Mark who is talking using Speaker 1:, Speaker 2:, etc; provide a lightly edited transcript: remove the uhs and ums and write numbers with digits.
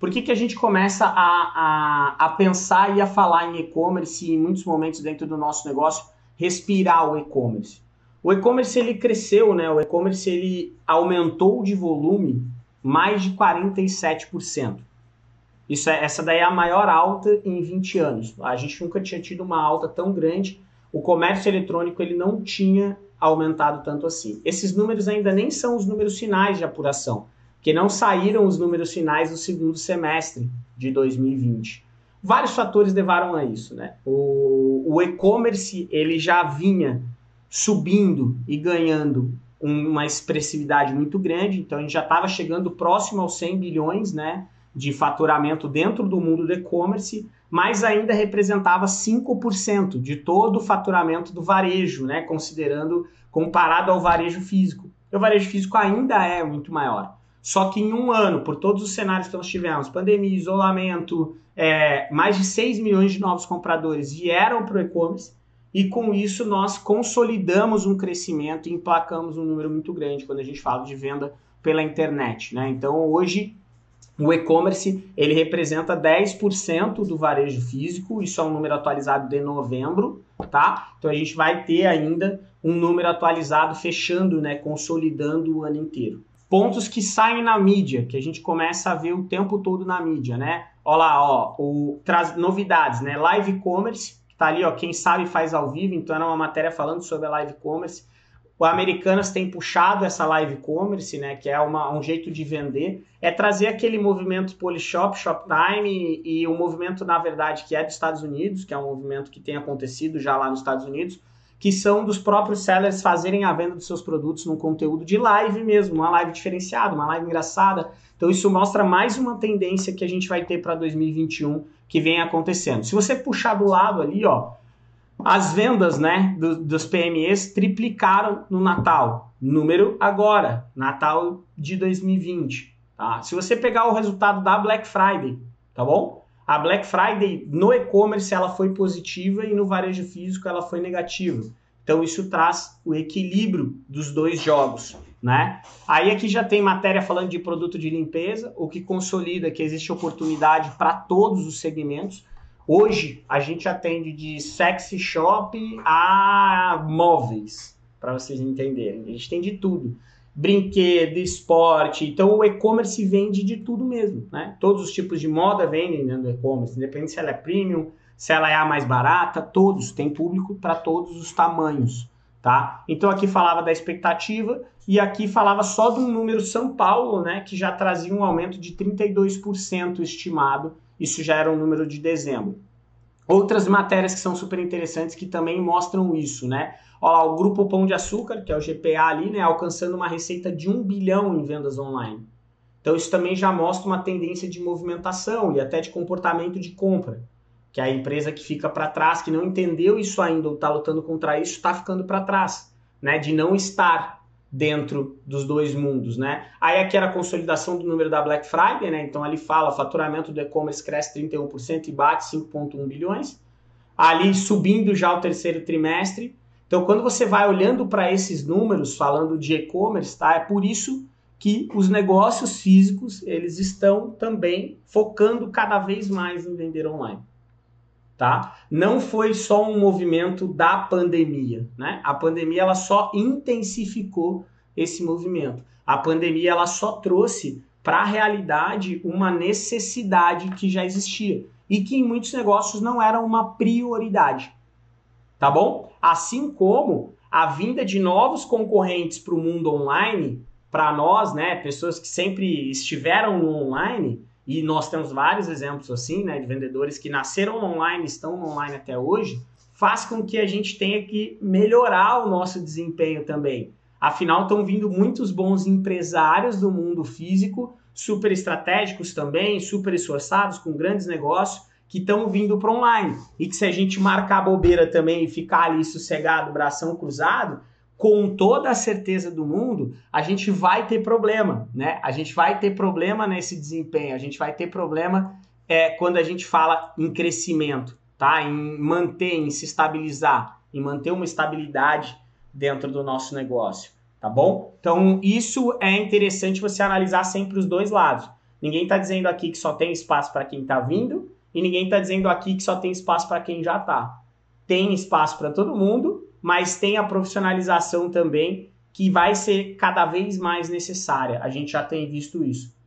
Speaker 1: Por que que a gente começa a pensar e a falar em e-commerce e em muitos momentos dentro do nosso negócio respirar o e-commerce? O e-commerce ele cresceu, né? O e-commerce ele aumentou de volume mais de 47%. Essa daí é a maior alta em 20 anos. A gente nunca tinha tido uma alta tão grande. O comércio eletrônico ele não tinha aumentado tanto assim. Esses números ainda nem são os números finais de apuração, porque não saíram os números finais do segundo semestre de 2020. Vários fatores levaram a isso, né? O e-commerce ele já vinha subindo e ganhando uma expressividade muito grande, então a gente já estava chegando próximo aos 100 bilhões, né, de faturamento dentro do mundo do e-commerce, mas ainda representava 5% de todo o faturamento do varejo, né, considerando comparado ao varejo físico. O varejo físico ainda é muito maior. Só que em um ano, por todos os cenários que nós tivemos, pandemia, isolamento, mais de 6 milhões de novos compradores vieram para o e-commerce, e com isso nós consolidamos um crescimento e emplacamos um número muito grande quando a gente fala de venda pela internet, né? Então hoje o e-commerce ele representa 10% do varejo físico, isso é um número atualizado de novembro, tá? Então a gente vai ter ainda um número atualizado fechando, né, consolidando o ano inteiro. Pontos que saem na mídia, que a gente começa a ver o tempo todo na mídia, né? Olha lá, ó, traz novidades, né? Live e-commerce, que tá ali, ó, quem sabe faz ao vivo, então era uma matéria falando sobre a live e-commerce. O Americanas tem puxado essa live e-commerce, né, que é um jeito de vender, é trazer aquele movimento Polishop, Shoptime e o movimento, na verdade, que é dos Estados Unidos, que é um movimento que tem acontecido já lá nos Estados Unidos, que são dos próprios sellers fazerem a venda dos seus produtos num conteúdo de live mesmo, uma live diferenciada, uma live engraçada. Então isso mostra mais uma tendência que a gente vai ter para 2021 que vem acontecendo. Se você puxar do lado ali, ó, as vendas, né, dos PMEs triplicaram no Natal. Número agora, Natal de 2020. Tá? Se você pegar o resultado da Black Friday, tá bom? A Black Friday no e-commerce ela foi positiva e no varejo físico ela foi negativa. Então isso traz o equilíbrio dos dois jogos, né? Aí aqui já tem matéria falando de produto de limpeza, o que consolida que existe oportunidade para todos os segmentos. Hoje a gente atende de sexy shop a móveis, para vocês entenderem. A gente tem de tudo. Brinquedo, esporte. Então o e-commerce vende de tudo mesmo, né? Todos os tipos de moda vendem dentro do e-commerce, independente se ela é premium, se ela é a mais barata, todos. Tem público para todos os tamanhos, tá? Então aqui falava da expectativa e aqui falava só de um número São Paulo, né? Que já trazia um aumento de 32% estimado. Isso já era um número de dezembro. Outras matérias que são super interessantes que também mostram isso, né? Olha lá, o Grupo Pão de Açúcar, que é o GPA ali, né? Alcançando uma receita de 1 bilhão em vendas online. Então isso também já mostra uma tendência de movimentação e até de comportamento de compra. Que é a empresa que fica para trás, que não entendeu isso ainda ou está lutando contra isso, está ficando para trás, né? De não estar dentro dos dois mundos, né? Aí aqui era a consolidação do número da Black Friday, né? Então ali fala, faturamento do e-commerce cresce 31% e bate 5,1 bilhões. Ali subindo já o terceiro trimestre. Então quando você vai olhando para esses números, falando de e-commerce, tá? É por isso que os negócios físicos, eles estão também focando cada vez mais em vender online. Tá? Não foi só um movimento da pandemia, né? A pandemia ela só intensificou esse movimento. A pandemia ela só trouxe para a realidade uma necessidade que já existia e que em muitos negócios não era uma prioridade, tá bom? Assim como a vinda de novos concorrentes para o mundo online, para nós, né, pessoas que sempre estiveram no online. E nós temos vários exemplos assim, né, de vendedores que nasceram no online, estão no online até hoje, faz com que a gente tenha que melhorar o nosso desempenho também. Afinal, estão vindo muitos bons empresários do mundo físico, super estratégicos também, super esforçados, com grandes negócios, que estão vindo para online. E que se a gente marcar a bobeira também e ficar ali sossegado, bração cruzado, com toda a certeza do mundo, a gente vai ter problema, né? A gente vai ter problema nesse desempenho, a gente vai ter problema quando a gente fala em crescimento, tá? Em manter, em se estabilizar, em manter uma estabilidade dentro do nosso negócio, tá bom? Então, isso é interessante você analisar sempre os dois lados. Ninguém está dizendo aqui que só tem espaço para quem está vindo e ninguém está dizendo aqui que só tem espaço para quem já está. Tem espaço para todo mundo, mas tem a profissionalização também que vai ser cada vez mais necessária. A gente já tem visto isso.